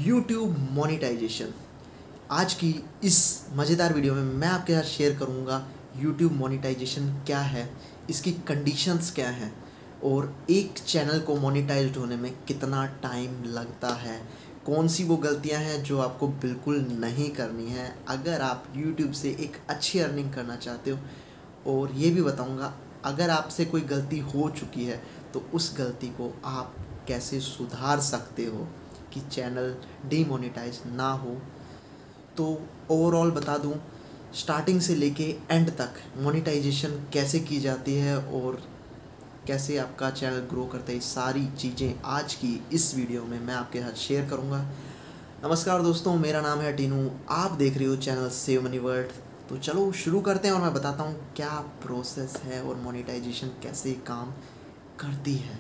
YouTube monetization. आज की इस मज़ेदार वीडियो में मैं आपके साथ शेयर करूंगा YouTube मोनेटाइजेशन क्या है, इसकी कंडीशंस क्या हैं और एक चैनल को मोनेटाइज्ड होने में कितना टाइम लगता है, कौन सी वो गलतियां हैं जो आपको बिल्कुल नहीं करनी है अगर आप YouTube से एक अच्छी अर्निंग करना चाहते हो। और ये भी बताऊंगा अगर आपसे कोई गलती हो चुकी है तो उस गलती को आप कैसे सुधार सकते हो कि चैनल डीमोनेटाइज ना हो। तो ओवरऑल बता दूं, स्टार्टिंग से लेके एंड तक मोनेटाइजेशन कैसे की जाती है और कैसे आपका चैनल ग्रो करता है, सारी चीज़ें आज की इस वीडियो में मैं आपके साथ शेयर करूंगा। नमस्कार दोस्तों, मेरा नाम है टीनू, आप देख रहे हो चैनल सेव मनी वर्ल्ड। तो चलो शुरू करते हैं और मैं बताता हूँ क्या प्रोसेस है और मोनेटाइजेशन कैसे काम करती है।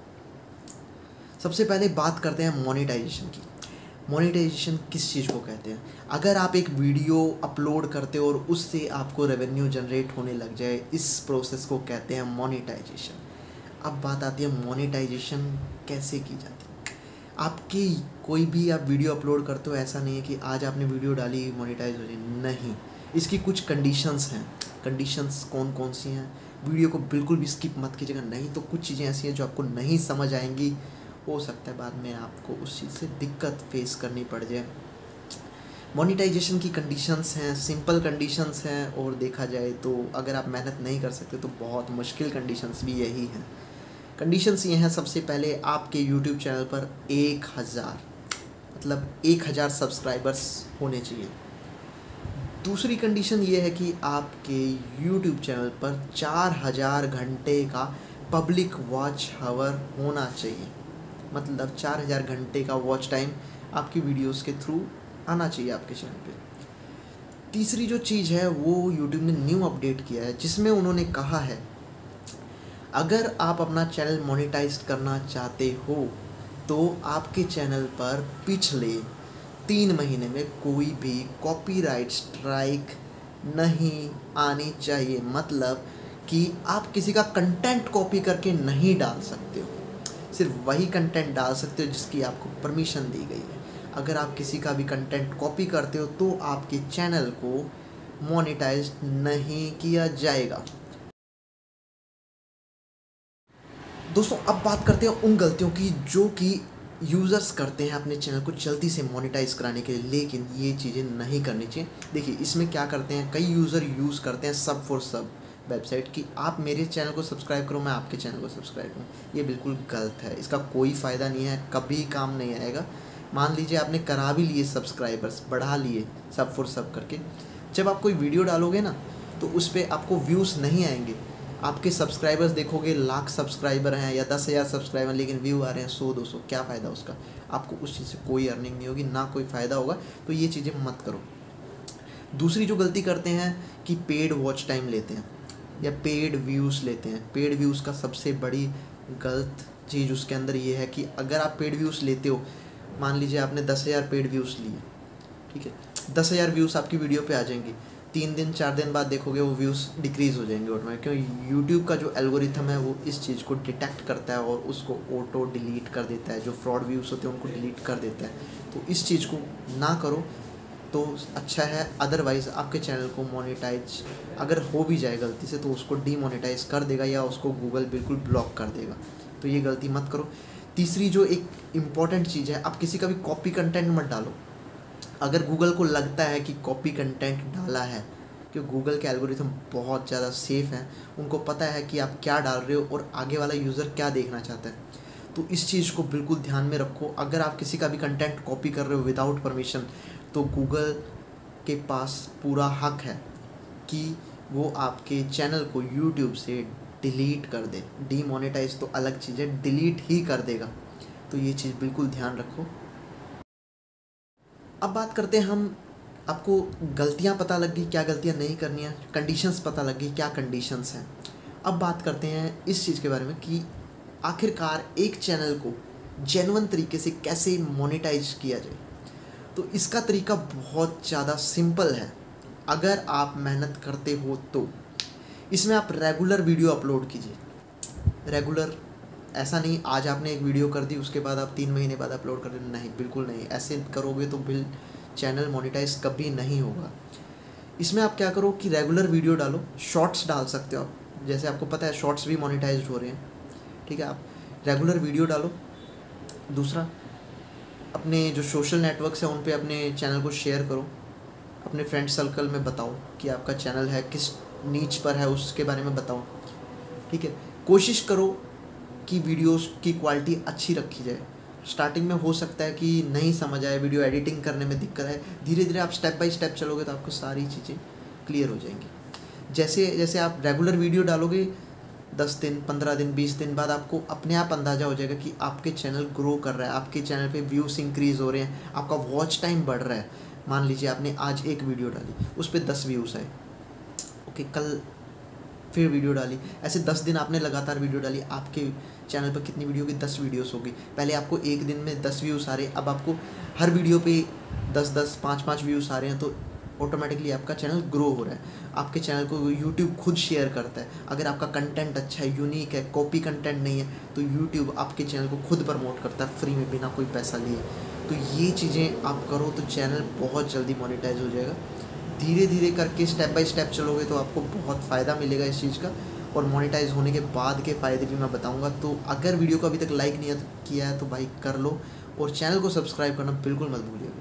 सबसे पहले बात करते हैं मोनेटाइजेशन की। मोनेटाइजेशन किस चीज़ को कहते हैं? अगर आप एक वीडियो अपलोड करते हो और उससे आपको रेवेन्यू जनरेट होने लग जाए, इस प्रोसेस को कहते हैं मोनेटाइजेशन। अब बात आती है मोनेटाइजेशन कैसे की जाती है। आपकी कोई भी आप वीडियो अपलोड करते हो, ऐसा नहीं है कि आज आपने वीडियो डाली मोनेटाइज हो जाए, नहीं। इसकी कुछ कंडीशंस हैं। कंडीशंस कौन कौन सी हैं? वीडियो को बिल्कुल भी स्किप मत कीजिएगा, नहीं तो कुछ चीज़ें ऐसी हैं जो आपको नहीं समझ आएंगी, हो सकता है बाद में आपको उस चीज़ से दिक्कत फेस करनी पड़ जाए। मोनेटाइजेशन की कंडीशंस हैं, सिंपल कंडीशंस हैं, और देखा जाए तो अगर आप मेहनत नहीं कर सकते तो बहुत मुश्किल कंडीशंस भी यही हैं। कंडीशंस ये हैं, सबसे पहले आपके यूट्यूब चैनल पर 1000 सब्सक्राइबर्स होने चाहिए। दूसरी कंडीशन ये है कि आपके यूट्यूब चैनल पर 4000 घंटे का पब्लिक वॉच हावर होना चाहिए। मतलब 4000 घंटे का वॉच टाइम आपकी वीडियोस के थ्रू आना चाहिए आपके चैनल पे। तीसरी जो चीज़ है वो यूट्यूब ने न्यू अपडेट किया है, जिसमें उन्होंने कहा है अगर आप अपना चैनल मोनेटाइज करना चाहते हो तो आपके चैनल पर पिछले 3 महीने में कोई भी कॉपीराइट स्ट्राइक नहीं आनी चाहिए। मतलब कि आप किसी का कंटेंट कॉपी करके नहीं डाल सकते हो, सिर्फ वही कंटेंट डाल सकते हो जिसकी आपको परमिशन दी गई है। अगर आप किसी का भी कंटेंट कॉपी करते हो तो आपके चैनल को मोनेटाइज नहीं किया जाएगा। दोस्तों, अब बात करते हैं उन गलतियों की जो कि यूज़र्स करते हैं अपने चैनल को जल्दी से मोनेटाइज कराने के लिए, लेकिन ये चीज़ें नहीं करनी चाहिए। देखिए, इसमें क्या करते हैं, कई यूज़र यूज़ करते हैं सब फॉर सब वेबसाइट की, आप मेरे चैनल को सब्सक्राइब करो, मैं आपके चैनल को सब्सक्राइब करूँ। ये बिल्कुल गलत है, इसका कोई फ़ायदा नहीं है, कभी काम नहीं आएगा। मान लीजिए आपने करा भी लिए सब्सक्राइबर्स, बढ़ा लिए सब फॉर सब करके, जब आप कोई वीडियो डालोगे ना तो उस पर आपको व्यूज़ नहीं आएंगे। आपके सब्सक्राइबर्स देखोगे, लाख सब्सक्राइबर हैं या 10,000 सब्सक्राइबर, लेकिन व्यू आ रहे हैं 100-200, क्या फ़ायदा उसका? आपको उस चीज़ से कोई अर्निंग नहीं होगी, ना कोई फ़ायदा होगा। तो ये चीज़ें मत करो। दूसरी जो गलती करते हैं कि पेड वॉच टाइम लेते हैं या पेड व्यूज़ लेते हैं। पेड व्यूज़ का सबसे बड़ी गलत चीज़ उसके अंदर ये है कि अगर आप पेड व्यूज़ लेते हो, मान लीजिए आपने 10,000 पेड व्यूज़ लिए, ठीक है, 10,000 व्यूज़ आपकी वीडियो पे आ जाएंगे, 3 दिन 4 दिन बाद देखोगे वो व्यूज़ डिक्रीज़ हो जाएंगे ऑटोमेटिक, क्योंकि यूट्यूब का जो एल्गोरिथम है वो इस चीज़ को डिटेक्ट करता है और उसको ऑटो डिलीट कर देता है। जो फ्रॉड व्यूज़ होते हैं उनको डिलीट कर देता है। तो इस चीज़ को ना करो तो अच्छा है। अदरवाइज़ आपके चैनल को मोनेटाइज अगर हो भी जाए गलती से तो उसको डीमोनेटाइज कर देगा या उसको गूगल बिल्कुल ब्लॉक कर देगा। तो ये गलती मत करो। तीसरी जो एक इम्पॉर्टेंट चीज़ है, आप किसी का भी कॉपी कंटेंट मत डालो। अगर गूगल को लगता है कि कॉपी कंटेंट डाला है, क्योंकि गूगल के एल्गोरिथम बहुत ज़्यादा सेफ़ हैं, उनको पता है कि आप क्या डाल रहे हो और आगे वाला यूज़र क्या देखना चाहता है, तो इस चीज़ को बिल्कुल ध्यान में रखो। अगर आप किसी का भी कंटेंट कॉपी कर रहे हो विदाउट परमिशन, तो गूगल के पास पूरा हक है कि वो आपके चैनल को यूट्यूब से डिलीट कर दे। डीमोनेटाइज तो अलग चीज़ है, डिलीट ही कर देगा। तो ये चीज़ बिल्कुल ध्यान रखो। अब बात करते हैं हम, आपको गलतियां पता लग गई, क्या गलतियां नहीं करनी है, कंडीशंस पता लग गई, क्या कंडीशंस हैं। अब बात करते हैं इस चीज़ के बारे में कि आखिरकार एक चैनल को जेन्युइन तरीके से कैसे मोनेटाइज किया जाए। तो इसका तरीका बहुत ज़्यादा सिंपल है अगर आप मेहनत करते हो तो। इसमें आप रेगुलर वीडियो अपलोड कीजिए, रेगुलर ऐसा नहीं आज आपने एक वीडियो कर दी उसके बाद आप 3 महीने बाद अपलोड कर रहे, नहीं बिल्कुल नहीं, ऐसे करोगे तो चैनल मोनेटाइज कभी नहीं होगा। इसमें आप क्या करो कि रेगुलर वीडियो डालो, शॉर्ट्स डाल सकते हो आप, जैसे आपको पता है शॉर्ट्स भी मोनेटाइज हो रहे हैं, ठीक है। आप रेगुलर वीडियो डालो। दूसरा, अपने जो सोशल नेटवर्क्स हैं उन पे अपने चैनल को शेयर करो, अपने फ्रेंड सर्कल में बताओ कि आपका चैनल है, किस नीच पर है उसके बारे में बताओ, ठीक है। कोशिश करो कि वीडियोस की क्वालिटी अच्छी रखी जाए। स्टार्टिंग में हो सकता है कि नहीं समझ आए, वीडियो एडिटिंग करने में दिक्कत है, धीरे धीरे आप स्टेप बाय स्टेप चलोगे तो आपको सारी चीज़ें क्लियर हो जाएंगी। जैसे जैसे आप रेगुलर वीडियो डालोगे 10 दिन 15 दिन 20 दिन बाद आपको अपने आप अंदाज़ा हो जाएगा कि आपके चैनल ग्रो कर रहा है, आपके चैनल पे व्यूज़ इंक्रीज़ हो रहे हैं, आपका वॉच टाइम बढ़ रहा है। मान लीजिए आपने आज एक वीडियो डाली, उस पर 10 व्यूज़ आए, ओके, कल फिर वीडियो डाली, ऐसे 10 दिन आपने लगातार वीडियो डाली, आपके चैनल पर कितनी वीडियो होगी, 10 वीडियोस होगी। पहले आपको एक दिन में 10 व्यूज़ आ रहे, अब आपको हर वीडियो पे 10-10 5-5 व्यूज़ आ रहे हैं, तो ऑटोमेटिकली आपका चैनल ग्रो हो रहा है। आपके चैनल को यूट्यूब खुद शेयर करता है। अगर आपका कंटेंट अच्छा है, यूनिक है, कॉपी कंटेंट नहीं है, तो यूट्यूब आपके चैनल को खुद प्रमोट करता है फ्री में, बिना कोई पैसा लिए। तो ये चीज़ें आप करो तो चैनल बहुत जल्दी मोनेटाइज हो जाएगा। धीरे धीरे करके स्टेप बाय स्टेप चलोगे तो आपको बहुत फ़ायदा मिलेगा इस चीज़ का, और मोनेटाइज होने के बाद के फ़ायदे भी मैं बताऊंगा। तो अगर वीडियो को अभी तक लाइक नहीं किया है तो भाई कर लो, और चैनल को सब्सक्राइब करना बिल्कुल मत भूलिएगा।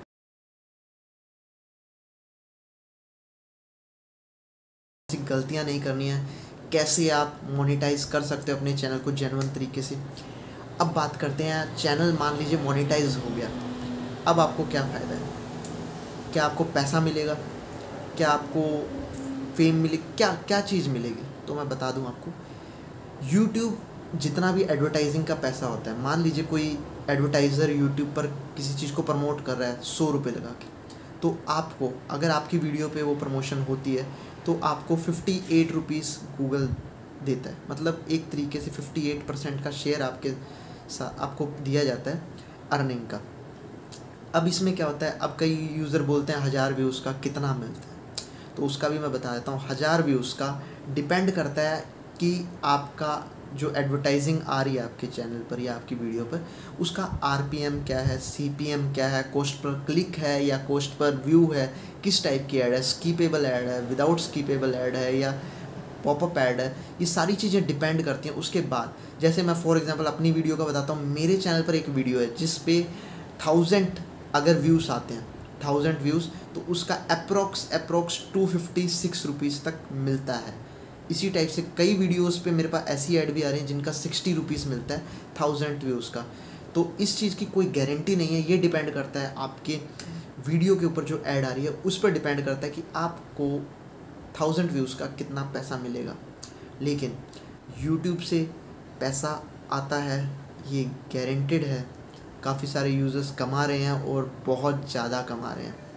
ऐसी गलतियां नहीं करनी है, कैसे आप मोनेटाइज कर सकते हो अपने चैनल को जेन्युइन तरीके से। अब बात करते हैं, चैनल मान लीजिए मोनेटाइज हो गया, अब आपको क्या फ़ायदा है, क्या आपको पैसा मिलेगा, क्या आपको फेम मिले, क्या क्या चीज़ मिलेगी, तो मैं बता दूं आपको। यूट्यूब जितना भी एडवर्टाइजिंग का पैसा होता है, मान लीजिए कोई एडवर्टाइज़र यूट्यूब पर किसी चीज़ को प्रमोट कर रहा है 100 रुपये लगा के, तो आपको अगर आपकी वीडियो पे वो प्रमोशन होती है तो आपको 58 रुपीज़ गूगल देता है, मतलब एक तरीके से 58% का शेयर आपको दिया जाता है अर्निंग का। अब इसमें क्या होता है, अब कई यूज़र बोलते हैं 1000 व्यूज़ का कितना मिलता है, तो उसका भी मैं बता देता हूँ। 1000 व्यूज़ का डिपेंड करता है कि आपका जो एडवर्टाइजिंग आ रही है आपके चैनल पर या आपकी वीडियो पर, उसका आरपीएम क्या है, सीपीएम क्या है, कॉस्ट पर क्लिक है या कॉस्ट पर व्यू है, किस टाइप की ऐड है, स्कीपेबल ऐड है, विदाउट स्कीपेबल ऐड है या पॉपअप ऐड है, ये सारी चीज़ें डिपेंड करती हैं। उसके बाद जैसे मैं फॉर एग्जांपल अपनी वीडियो का बताता हूँ, मेरे चैनल पर एक वीडियो है जिस पे 1000 अगर व्यूज़ आते हैं, 1000 व्यूज़, तो उसका अप्रोक्स 256 रुपीज़ तक मिलता है। इसी टाइप से कई वीडियोस पे मेरे पास ऐसी ऐड भी आ रही हैं जिनका 60 रुपीज़ मिलता है 1000 व्यूज़ का। तो इस चीज़ की कोई गारंटी नहीं है, ये डिपेंड करता है आपके वीडियो के ऊपर जो ऐड आ रही है उस पर डिपेंड करता है कि आपको 1000 व्यूज़ का कितना पैसा मिलेगा। लेकिन यूट्यूब से पैसा आता है, ये गारंटेड है। काफ़ी सारे यूज़र्स कमा रहे हैं और बहुत ज़्यादा कमा रहे हैं।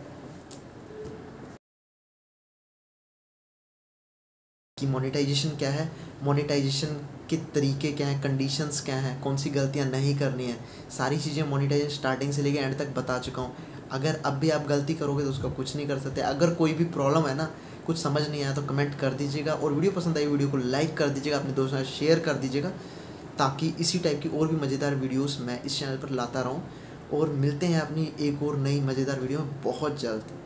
कि मोनेटाइजेशन क्या है, मोनेटाइजेशन के तरीके क्या हैं, कंडीशंस क्या हैं, कौन सी गलतियां नहीं करनी है, सारी चीज़ें मोनेटाइजेशन स्टार्टिंग से लेकर एंड तक बता चुका हूँ। अगर अब भी आप गलती करोगे तो उसका कुछ नहीं कर सकते। अगर कोई भी प्रॉब्लम है ना, कुछ समझ नहीं आया तो कमेंट कर दीजिएगा, और वीडियो पसंद आई वीडियो को लाइक कर दीजिएगा, अपने दोस्तों के साथ शेयर कर दीजिएगा, ताकि इसी टाइप की और भी मज़ेदार वीडियोस मैं इस चैनल पर लाता रहूँ। और मिलते हैं अपनी एक और नई मज़ेदार वीडियो में बहुत जल्द।